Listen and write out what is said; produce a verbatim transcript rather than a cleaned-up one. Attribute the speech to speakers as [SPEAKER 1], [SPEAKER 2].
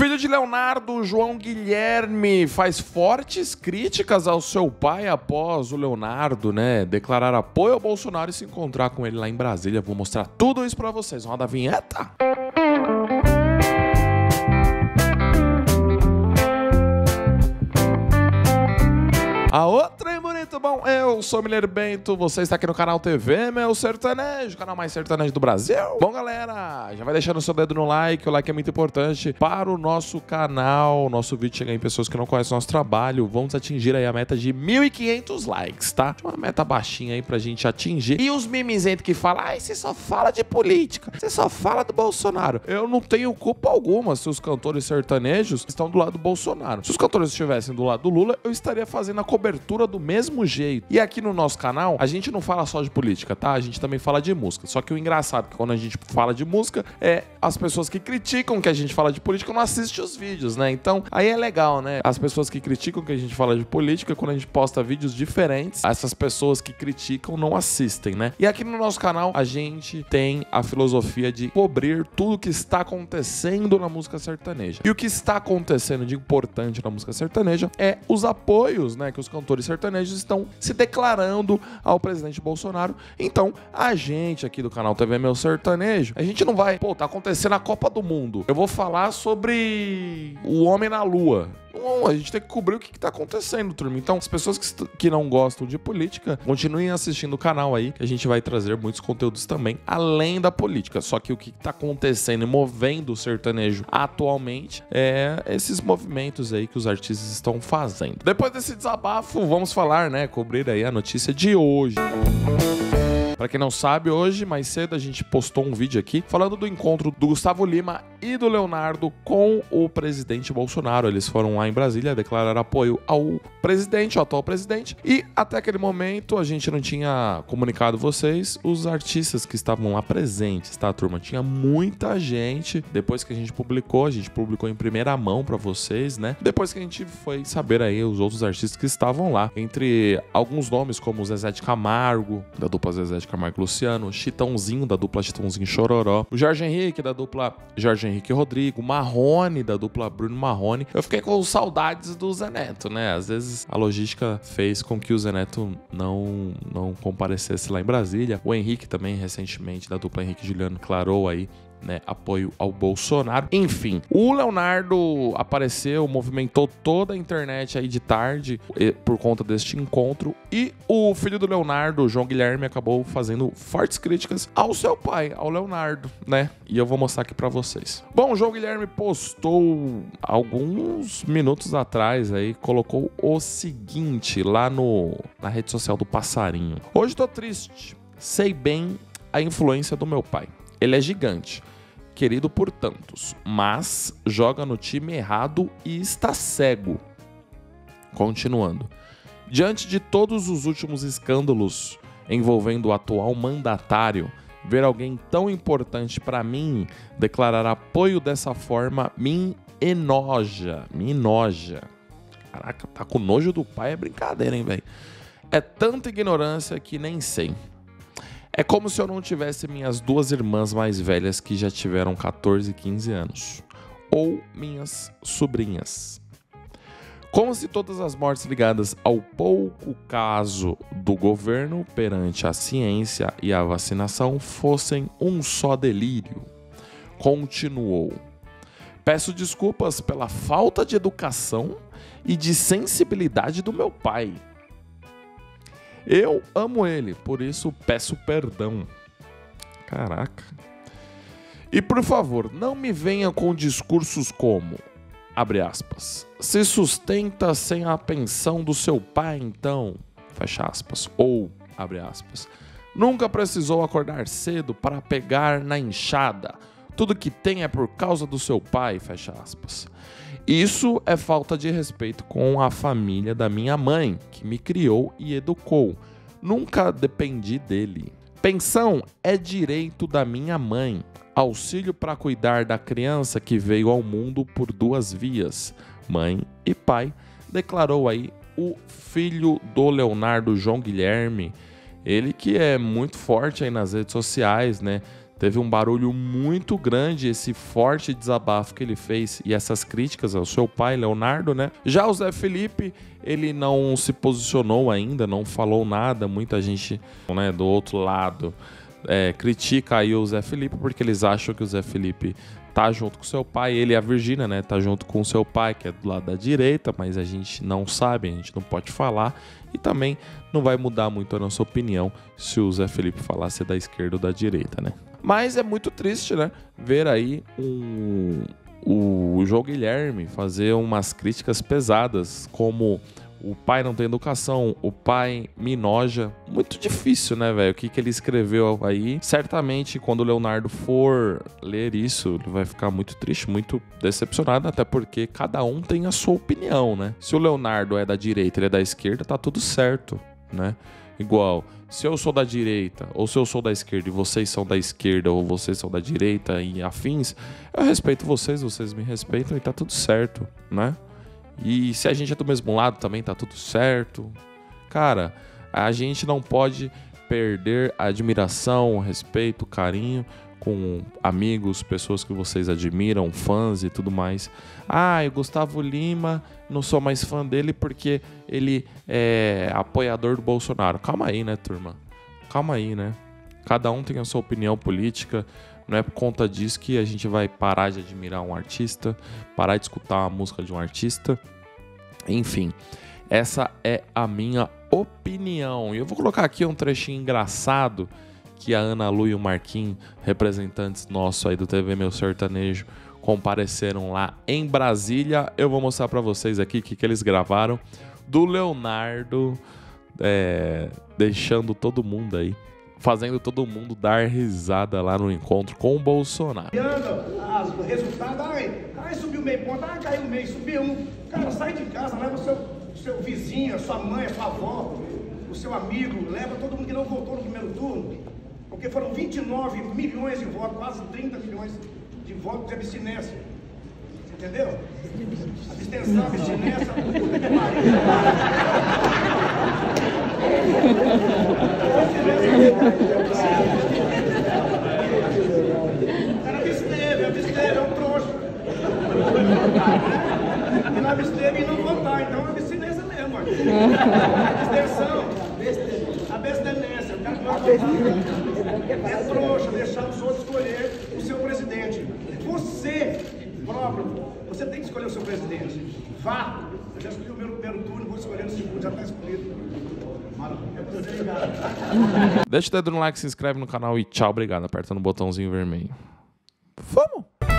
[SPEAKER 1] Filho de Leonardo, João Guilherme, faz fortes críticas ao seu pai após o Leonardo, né, declarar apoio ao Bolsonaro e se encontrar com ele lá em Brasília. Vou mostrar tudo isso pra vocês. Roda a vinheta. A outra é bonito, bom, eu sou o Mineiro Bento, você está aqui no canal T V Meu Sertanejo, canal mais sertanejo do Brasil. Bom, galera, já vai deixando o seu dedo no like, o like é muito importante para o nosso canal, nosso vídeo chegar em pessoas que não conhecem o nosso trabalho. Vamos atingir aí a meta de mil e quinhentos likes, tá? Uma meta baixinha aí pra gente atingir. E os mimizentos que falam, ai, você só fala de política, você só fala do Bolsonaro. Eu não tenho culpa alguma se os cantores sertanejos estão do lado do Bolsonaro. Se os cantores estivessem do lado do Lula, eu estaria fazendo a cobertura do mesmo jeito. E aqui no nosso canal, a gente não fala só de política, tá? A gente também fala de música. Só que o engraçado é que quando a gente fala de música, é as pessoas que criticam que a gente fala de política não assistem os vídeos, né? Então, aí é legal, né? As pessoas que criticam que a gente fala de política, quando a gente posta vídeos diferentes, essas pessoas que criticam não assistem, né? E aqui no nosso canal, a gente tem a filosofia de cobrir tudo que está acontecendo na música sertaneja. E o que está acontecendo de importante na música sertaneja é os apoios, né? Que os cantores sertanejos estão se declarando ao presidente Bolsonaro. Então, a gente aqui do canal T V Meu Sertanejo, a gente não vai, pô, tá acontecendo a Copa do Mundo, eu vou falar sobre o homem na lua. Não, a gente tem que cobrir o que, que tá acontecendo, turma. Então, as pessoas que, que não gostam de política, continuem assistindo o canal aí, que a gente vai trazer muitos conteúdos também, além da política. Só que o que tá acontecendo e movendo o sertanejo atualmente é esses movimentos aí que os artistas estão fazendo. Depois desse desabafo, vamos falar, né, cobrir aí a notícia de hoje. Pra quem não sabe, hoje, mais cedo, a gente postou um vídeo aqui falando do encontro do Gustavo Lima e do Leonardo com o presidente Bolsonaro. Eles foram lá em Brasília declarar apoio ao presidente, ao atual presidente. E até aquele momento, a gente não tinha comunicado vocês os artistas que estavam lá presentes, tá, turma? Tinha muita gente. Depois que a gente publicou, a gente publicou em primeira mão pra vocês, né? Depois que a gente foi saber aí os outros artistas que estavam lá. Entre alguns nomes como o Zezé de Camargo, da dupla Zezé de Camargo e Luciano, Chitãozinho, da dupla Chitãozinho Chororó, o Jorge Henrique, da dupla Jorge Henrique e Rodrigo, Marrone, da dupla Bruno Marrone. Eu fiquei com saudades do Zé Neto, né? Às vezes a logística fez com que o Zé Neto não, não comparecesse lá em Brasília. O Henrique também, recentemente, da dupla Henrique e Juliano, declarou aí, né, apoio ao Bolsonaro. Enfim, o Leonardo apareceu, movimentou toda a internet aí de tarde por conta deste encontro, e o filho do Leonardo, João Guilherme, acabou fazendo fortes críticas ao seu pai, ao Leonardo, né? E eu vou mostrar aqui pra vocês. Bom, o João Guilherme postou alguns minutos atrás aí, colocou o seguinte lá no, na rede social do Passarinho. Hoje tô triste, sei bem a influência do meu pai. Ele é gigante, querido por tantos, mas joga no time errado e está cego. Continuando. Diante de todos os últimos escândalos envolvendo o atual mandatário, ver alguém tão importante para mim declarar apoio dessa forma me enoja, me enoja. Caraca, tá com nojo do pai, é brincadeira, hein, velho? É tanta ignorância que nem sei. É como se eu não tivesse minhas duas irmãs mais velhas que já tiveram catorze e quinze anos. Ou minhas sobrinhas. Como se todas as mortes ligadas ao pouco caso do governo perante a ciência e a vacinação fossem um só delírio. Continuou. Peço desculpas pela falta de educação e de sensibilidade do meu pai. Eu amo ele, por isso peço perdão. Caraca. E por favor, não me venha com discursos como, abre aspas, se sustenta sem a pensão do seu pai, então, fecha aspas, ou, abre aspas, nunca precisou acordar cedo para pegar na enxada. Tudo que tem é por causa do seu pai, fecha aspas. Isso é falta de respeito com a família da minha mãe, que me criou e educou. Nunca dependi dele. Pensão é direito da minha mãe. Auxílio para cuidar da criança que veio ao mundo por duas vias, mãe e pai, declarou aí o filho do Leonardo, João Guilherme. Ele que é muito forte aí nas redes sociais, né? Teve um barulho muito grande esse forte desabafo que ele fez e essas críticas ao seu pai, Leonardo, né? Já o Zé Felipe, ele não se posicionou ainda, não falou nada. Muita gente, né, do outro lado é, critica aí o Zé Felipe porque eles acham que o Zé Felipe tá junto com seu pai, ele e a Virgínia, né, tá junto com seu pai, que é do lado da direita, mas a gente não sabe, a gente não pode falar e também não vai mudar muito a nossa opinião se o Zé Felipe falasse da esquerda ou da direita, né? Mas é muito triste, né, ver aí um, o João Guilherme fazer umas críticas pesadas, como o pai não tem educação, o pai me noja. Muito difícil, né, velho? O que, que ele escreveu aí. Certamente, quando o Leonardo for ler isso, ele vai ficar muito triste, muito decepcionado, até porque cada um tem a sua opinião, né? Se o Leonardo é da direita, ele é da esquerda, tá tudo certo, né? Igual, se eu sou da direita, ou se eu sou da esquerda e vocês são da esquerda, ou vocês são da direita e afins, eu respeito vocês, vocês me respeitam e tá tudo certo, né? E se a gente é do mesmo lado também tá tudo certo. Cara, a gente não pode perder a admiração, o respeito, o carinho com amigos, pessoas que vocês admiram, fãs e tudo mais. Ah, e o Gustavo Lima, não sou mais fã dele porque ele é apoiador do Bolsonaro. Calma aí, né, turma? Calma aí, né? Cada um tem a sua opinião política. Não é por conta disso que a gente vai parar de admirar um artista, parar de escutar a música de um artista. Enfim, essa é a minha opinião. E eu vou colocar aqui um trechinho engraçado que a Ana Lu e o Marquinhos, representantes nossos aí do T V Meu Sertanejo, compareceram lá em Brasília. Eu vou mostrar pra vocês aqui o que, que eles gravaram do Leonardo, é, deixando todo mundo aí, fazendo todo mundo dar risada lá no encontro com o Bolsonaro.
[SPEAKER 2] As resultados, ai, ai, subiu meio ponto, ai, caiu meio, subiu um. Cara, sai de casa, leva o seu, seu vizinho, a sua mãe, a sua avó, o seu amigo, leva todo mundo que não votou no primeiro turno, porque foram vinte e nove milhões de votos, quase trinta milhões de votos de abstinência. Você entendeu? Abstenção, abstinência, puta que pariu. Cara, absteve, absteve, é um trouxa. E não absteve e não votar, então é abstinência mesmo. Abstenção, abstinência. É trouxa deixar os outros escolher o seu presidente. Você próprio, você tem que escolher o seu presidente. Vá! Eu já escolhi o meu primeiro turno, vou escolher o segundo, já está escolhido.
[SPEAKER 1] Deixa o dedo no like, se inscreve no canal e tchau, obrigado. Aperta no botãozinho vermelho. Vamos!